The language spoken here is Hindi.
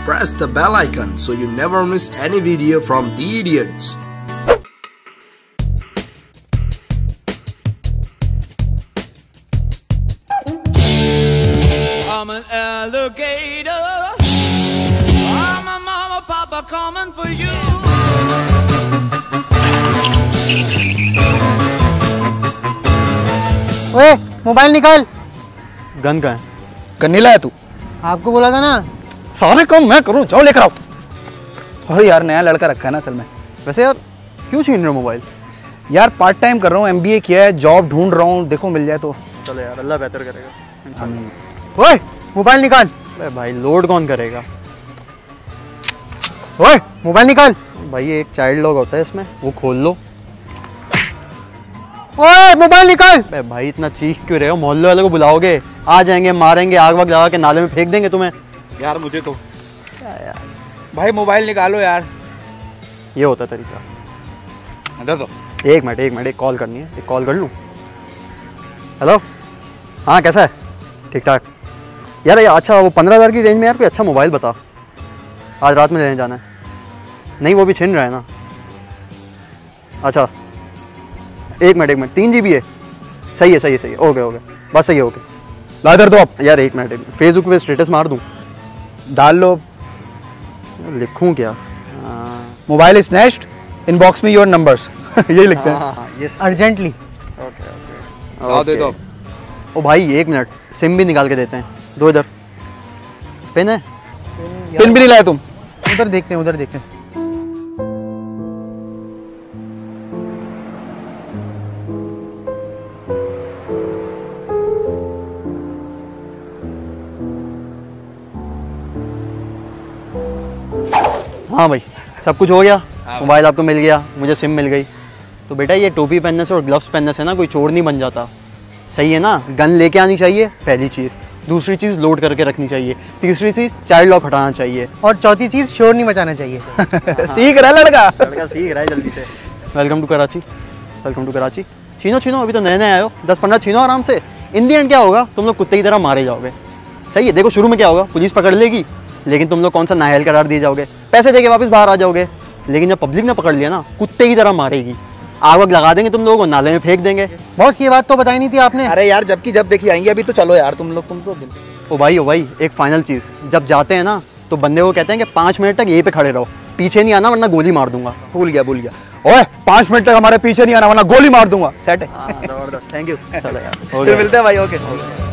press the bell icon so you never miss any video from the Idiotz. I'm an alligator. I'm a mama, papa coming for you. ओए मोबाइल निकाल। गन का है? गन नहीं लाया तू? आपको बोला था ना। सारे काम मैं करूं, जाओ लेकर आओ। सॉरी यार, नया लड़का रखा है ना असल में। वैसे यार क्यों छीन रहे हो मोबाइल? यार पार्ट टाइम कर रहा हूँ, MBA किया है, जॉब ढूंढ रहा हूँ, देखो मिल जाए तो। चलो यार, अल्लाह बेहतर करेगा। ओए मोबाइल निकाल। अरे भाई लोड कौन करेगा? ओए मोबाइल निकाल। भाई एक चाइल्ड लॉक होता है इसमें, वो खोल लो। ओए मोबाइल निकाल। अरे भाई इतना चीख क्यों रहे हो? मोहल्ले वाले को बुलाओगे, आ जाएंगे, मारेंगे, आग वाग लगा के नाले में फेंक देंगे तुम्हें। यार मुझे तो क्या यार, भाई मोबाइल निकालो यार। ये होता है तरीका। तो एक मिनट एक कॉल करनी है, एक कॉल कर लूँ। हेलो, हाँ कैसा है? ठीक ठाक यार। अच्छा वो 15,000 की रेंज में यार कोई अच्छा मोबाइल बता, आज रात में लेने जाना है। नहीं वो भी छिन रहा है ना। अच्छा एक मिनट 3 GB है। सही है ओके बस सही है ओके। ला इधर दो आप। यार एक मिनट, फेसबुक पे स्टेटस मार दूँ? डाल लो। लिखूँ क्या? मोबाइल स्नैच्ड, इनबॉक्स में योर नंबर्स। यही लिखते हैं। हाँ यस अर्जेंटली। ओके दे दो। ओ भाई एक मिनट, सिम भी निकाल के देते हैं, दो इधर। पेन है? पिन भी नहीं लाया तुम? उधर देखते हैं। हाँ भाई सब कुछ हो गया। मोबाइल आपको मिल गया, मुझे सिम मिल गई। तो बेटा ये टोपी पहनने से और ग्लव्स पहनने से ना कोई चोर नहीं बन जाता, सही है ना? गन लेके आनी चाहिए पहली चीज़, दूसरी चीज़ लोड करके रखनी चाहिए, तीसरी चीज़ चाइल्ड लॉक हटाना चाहिए, और चौथी चीज़ शोर नहीं मचाना चाहिए। सीख रहा है लड़का सीख रहा है जल्दी से। Welcome to Karachi. छीनो अभी तो नए आए हो, 10-15 छीनो आराम से। इन दी एंड क्या होगा, तुम लोग कुत्ते की तरह मारे जाओगे। सही है, देखो शुरू में क्या होगा, पुलिस पकड़ लेगी, लेकिन तुम लोग कौन सा नाहल करार दिए जाओगे, पैसे देके वापस बाहर आ जाओगे। लेकिन जब पब्लिक ने पकड़ लिया ना, कुत्ते की तरह मारेगी, आग वग लगा देंगे तुम लोगों को, नाले में फेंक देंगे। बॉस ये बात तो बताई नहीं थी आपने। अरे यार जब देखी आएंगे, अभी तो चलो यार तुम तो। ओ भाई एक फाइनल चीज़, जब जाते हैं ना तो बंदे को कहते हैं कि 5 मिनट तक यहीं पे खड़े रहो, पीछे नहीं आना वरना गोली मार दूंगा। भूल गया। ओए 5 मिनट तक हमारे पीछे नहीं आना वरना गोली मार दूंगा। सेट है। जबरदस्त, थैंक यू। फिर मिलते हैं भाई। ओके।